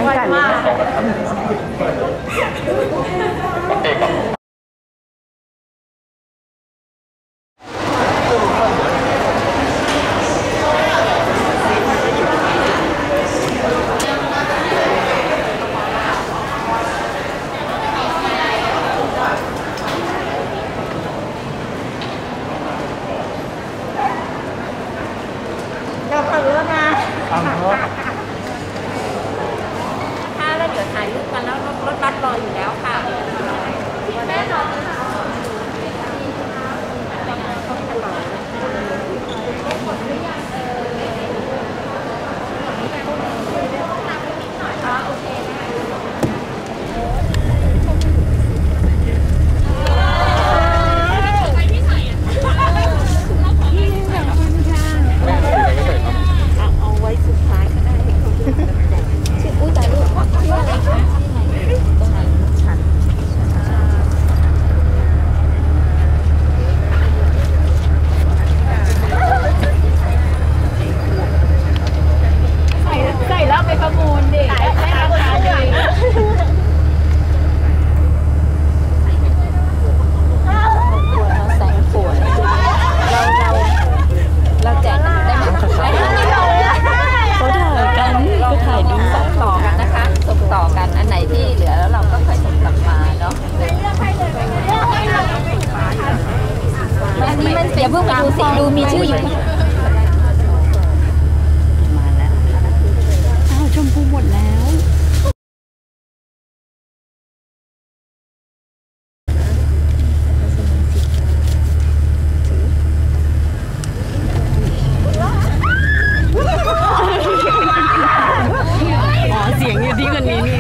กันเราขับรถมาถ้าแล้วเดี๋ยวถ่ายรูปกันแล้วรถบัสรออยู่แล้วค่ะแม่รออย่าเพิ่งไปดูสิดูมีชื่ออยู่มาแล้วอ้าวชมพูหมดแล้วอ๋อเสียงอยู่ที่คนนี้นี่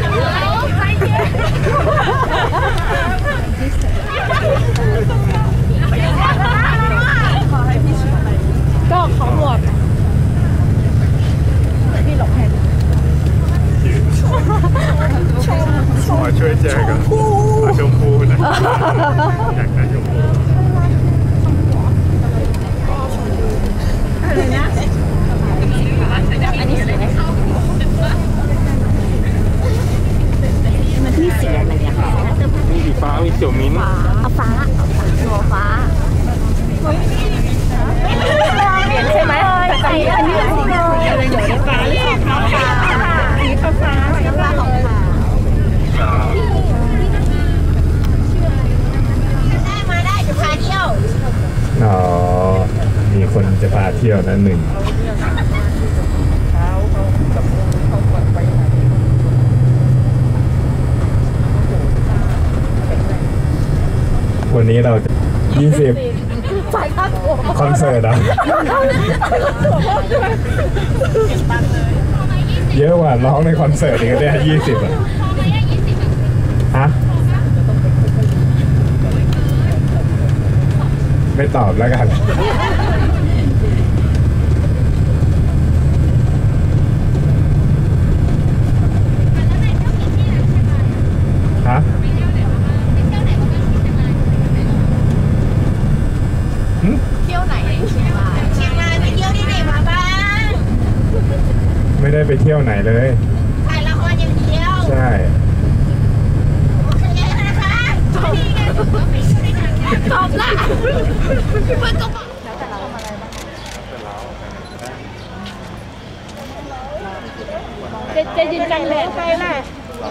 ก็ขอหมวกพี่หลงให้ขอช่วยแจกันชมพูนะอยากได้ชมพูอะไรนะอันนี้สีอะไรมันที่สีอะไรเนี่ยมีสีฟ้ามีเขียวมิ้นท์เอาฟ้าตัวฟ้าเปลี่ยนใช่ไหมใส่อันนี้สีอะไรเดี๋ยวฟ้าสีฟ้าสีฟ้าสีฟ้าของฟ้าได้มาได้จะพาเที่ยวอ๋อมีคนจะพาเที่ยวนั้นหนึ่งวันนี้เราจะ20คอนเสิร์ตอ่ะเยอะกว่าร้องในคอนเสิร์ตอีกเนี่ย20อ่ะฮะไม่ตอบแล้วกันฮะเที่ยวไหนเชียงรายไปเที่ยวที่ไหนมาบ้างไม่ได้ไปเที่ยวไหนเลยถ่ายละครอย่างเดียวใช่โอเคนะคะจบละเพื่อนก็บอกแล้วแต่เราทำอะไรบ้างจะยืนกันแหละไปแหละ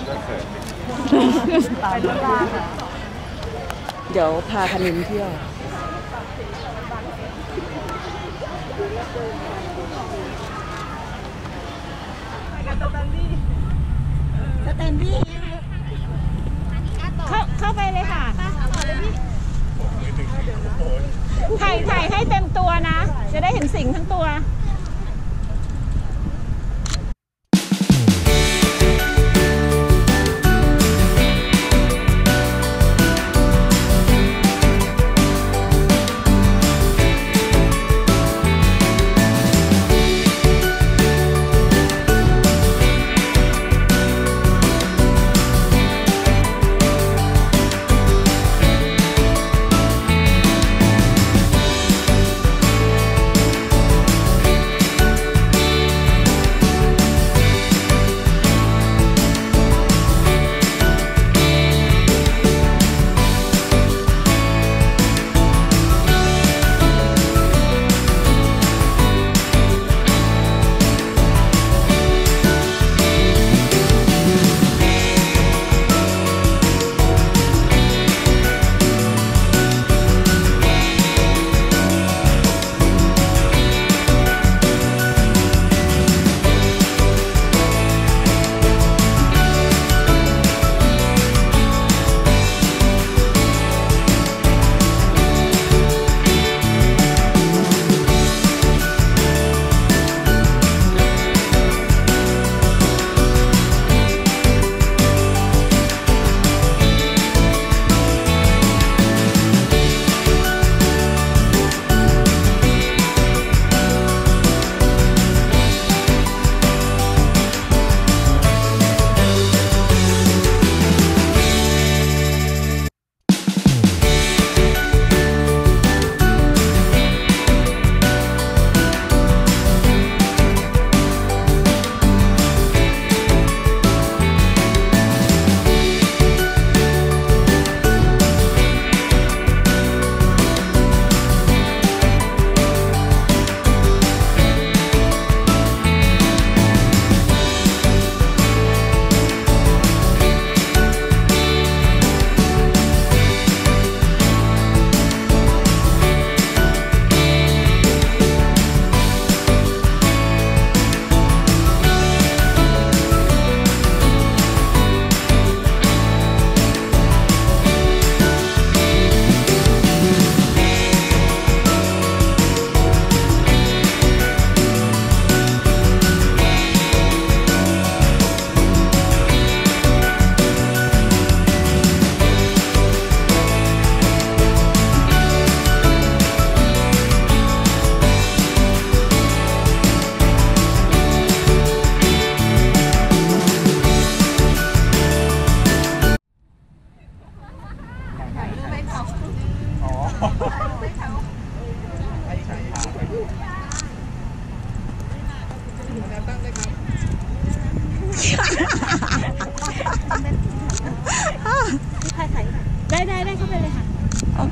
เดี๋ยวพาคณินเที่ยวสแตนดี้เข้าไปเลยค่ะถ่ายให้เต็มตัวนะ จะได้เห็นสิงทั้งตัว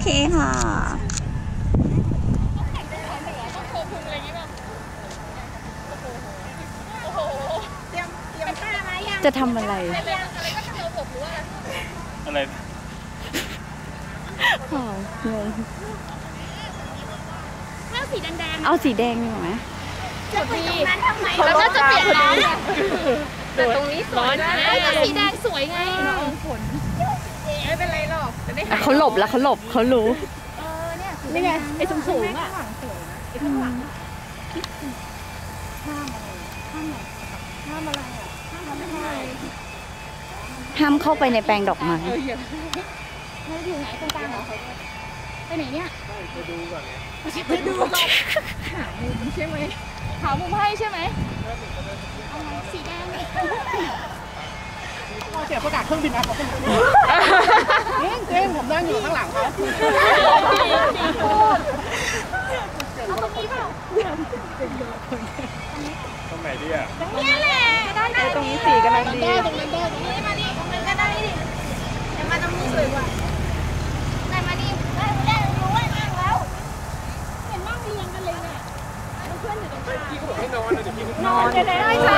เคค่ะจะทำอะไรอะไรอ๋องงเอาสีแดงเอาสีแดงดีกว่าไหมๆจะไปตรงนั้นทำไมแล้วก็จะเปลี่ยนน้ำแต่ตรงนี้สวยนะแต่สีแดงสวยไงไม่เป็นไรหรอกจะได้เขาหลบแล้วเขาหลบเขารู้นี่ไงไอ้สูงๆอ่ะห้ามเข้าไปในแปลงดอกไม้เราอยู่ไหนตรงกลางเหรอไปไหนเนี่ยไปดูก่อนหามุมใช่ไหมหามุมให้ใช่ไหมเอาไหมสีแดงเสียประกาศเครื่องบินนะผมเจ๊ผมนั่งอยู่ข้างหลังเขาเอาตรงนี้เปล่าตรงไหนดีอ่ะเนี่ยแหละด้านหน้าตรงนี้สีกำลังดีตรงนั้นได้ตรงนี้มาดิตรงนั้นก็ได้ดิแต่มาตรงนี้สวยกว่าแต่มาดิได้รู้ว่านั่งแล้วเห็นนั่งเรียงกันเลยเนี่ยเพื่อนอยู่ตรงกลางพี่ก็บอกให้นอนนะเดี๋ยวพี่ก็นนออน นจะได้ใช่